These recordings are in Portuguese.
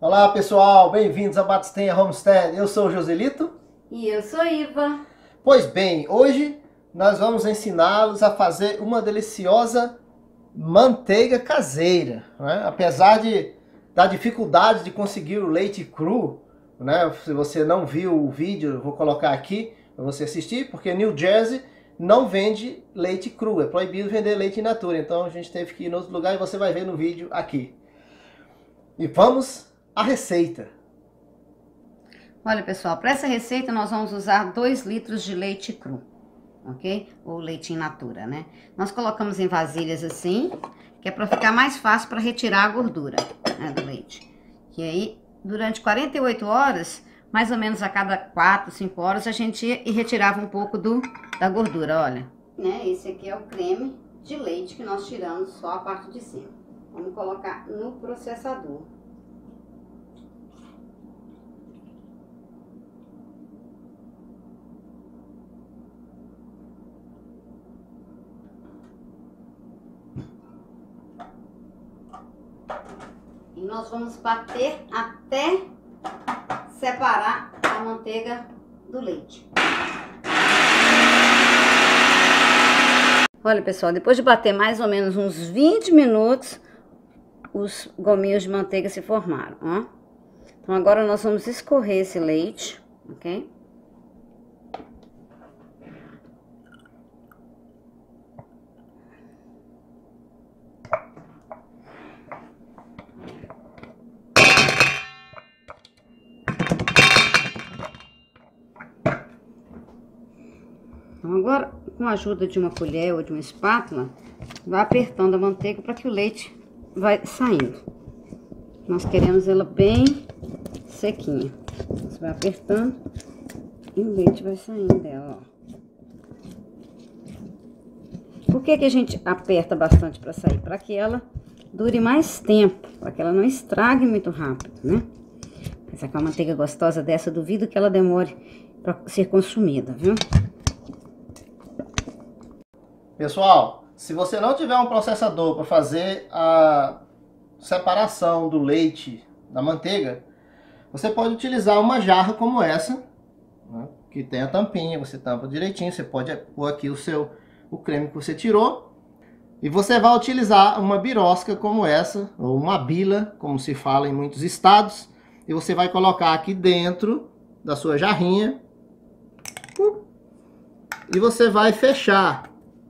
Olá pessoal, bem-vindos a Batistenha Homestead. Eu sou o Joselito. E eu sou Iva. Pois bem, hoje nós vamos ensiná-los a fazer uma deliciosa manteiga caseira, né? Apesar da dificuldade de conseguir o leite cru, né? Se você não viu o vídeo, eu vou colocar aqui para você assistir, porque New Jersey não vende leite cru, é proibido vender leite in natura. Então a gente teve que ir em outro lugar e você vai ver no vídeo aqui. E vamos à receita. Olha pessoal, para essa receita nós vamos usar 2 litros de leite cru, ok? Ou leite in natura, né? Nós colocamos em vasilhas assim, que é para ficar mais fácil para retirar a gordura, né, do leite. E aí, durante 48 horas, mais ou menos a cada 4, 5 horas, a gente ia e retirava um pouco da gordura, olha. Né? Esse aqui é o creme de leite que nós tiramos só a parte de cima. Vamos colocar no processador. E nós vamos bater até separar a manteiga do leite. Olha pessoal, depois de bater mais ou menos uns 20 minutos, os gominhos de manteiga se formaram, ó. Então agora nós vamos escorrer esse leite, ok? Então agora, com a ajuda de uma colher ou de uma espátula, vai apertando a manteiga para que o leite vai saindo. Nós queremos ela bem sequinha. Você vai apertando e o leite vai saindo dela, ó. Por que que a gente aperta bastante para sair? Para que ela dure mais tempo, para que ela não estrague muito rápido, né? Essa com a manteiga gostosa dessa, duvido que ela demore para ser consumida, viu? Pessoal, se você não tiver um processador para fazer a separação do leite da manteiga, você pode utilizar uma jarra como essa, né, que tem a tampinha, você tampa direitinho, você pode pôr aqui o creme que você tirou, e você vai utilizar uma birosca como essa, ou uma bila, como se fala em muitos estados, e você vai colocar aqui dentro da sua jarrinha, e você vai fechar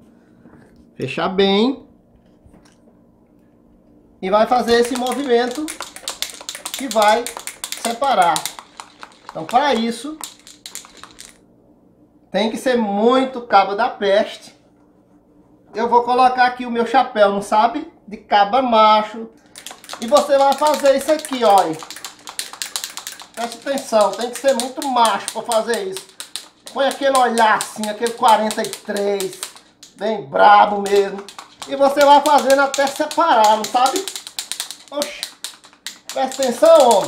bem, e vai fazer esse movimento que vai separar. Então, para isso, tem que ser muito cabo da peste. Eu vou colocar aqui o meu chapéu, não sabe? De cabra macho. E você vai fazer isso aqui, olha. Preste atenção, tem que ser muito macho para fazer isso. Põe aquele olhar assim, aquele 43, bem brabo mesmo. E você vai fazendo até separar, não sabe? Oxe, presta atenção, homem.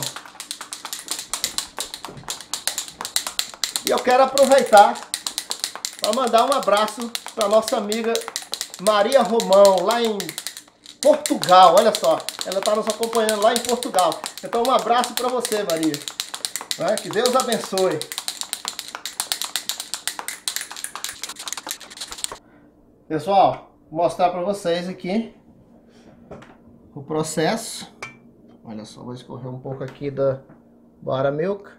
E eu quero aproveitar para mandar um abraço para nossa amiga Maria Romão, lá em Portugal. Olha só, ela está nos acompanhando lá em Portugal. Então um abraço para você, Maria. Que Deus abençoe. Pessoal, vou mostrar para vocês aqui o processo. Olha só, vou escorrer um pouco aqui da buttermilk.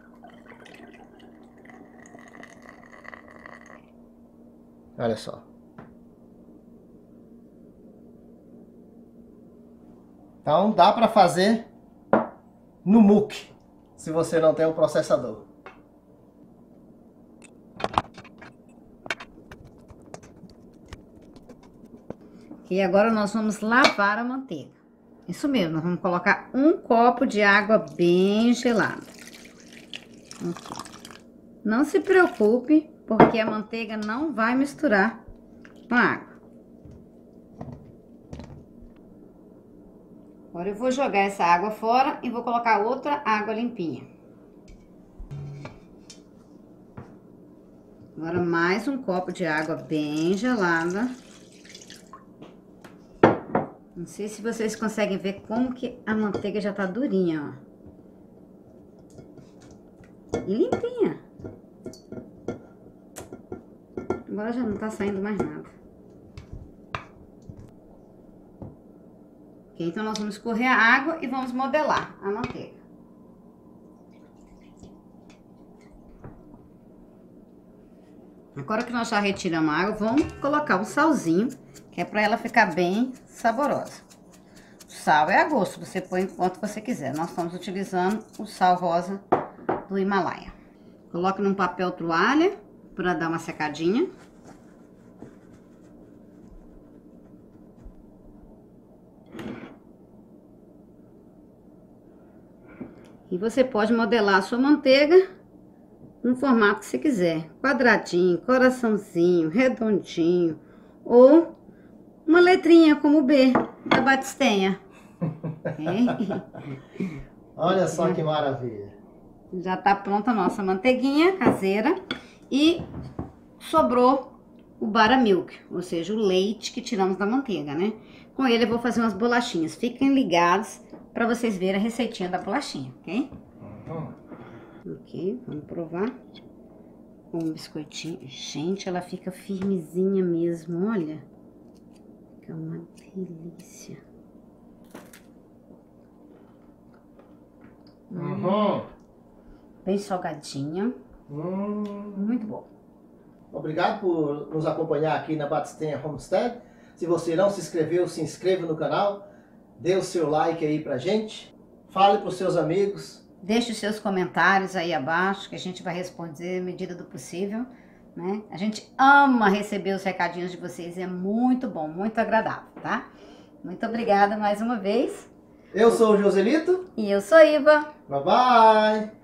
Olha só. Então dá para fazer no muque, se você não tem um processador. E agora nós vamos lavar a manteiga. Isso mesmo, nós vamos colocar um copo de água bem gelada. Aqui. Não se preocupe, porque a manteiga não vai misturar com a água. Agora eu vou jogar essa água fora e vou colocar outra água limpinha. Agora mais um copo de água bem gelada. Não sei se vocês conseguem ver como que a manteiga já tá durinha, ó. E limpinha. Agora já não tá saindo mais nada. Ok, então nós vamos escorrer a água e vamos modelar a manteiga. Agora que nós já retiramos a água, vamos colocar um salzinho, que é para ela ficar bem saborosa. O sal é a gosto, você põe quanto você quiser. Nós estamos utilizando o sal rosa do Himalaia. Coloque num papel toalha para dar uma secadinha. E você pode modelar a sua manteiga no formato que você quiser. Quadradinho, coraçãozinho, redondinho. Ou uma letrinha como o B da Batistenha. Olha só que maravilha. Já tá pronta a nossa manteiguinha caseira. E sobrou o Buttermilk, ou seja, o leite que tiramos da manteiga, né? Com ele eu vou fazer umas bolachinhas. Fiquem ligados para vocês verem a receitinha da bolachinha, ok? Ok, vamos provar. Um biscoitinho. Gente, ela fica firmezinha mesmo, olha. Fica uma delícia. Bem salgadinha. Muito bom. Obrigado por nos acompanhar aqui na Batistenha Homestead. Se você não se inscreveu, se inscreva no canal. Dê o seu like aí pra gente. Fale pros seus amigos. Deixe os seus comentários aí abaixo, que a gente vai responder à medida do possível, né? A gente ama receber os recadinhos de vocês, é muito bom, muito agradável, tá? Muito obrigada mais uma vez. Eu sou o Joselito. E eu sou Iva. Bye bye.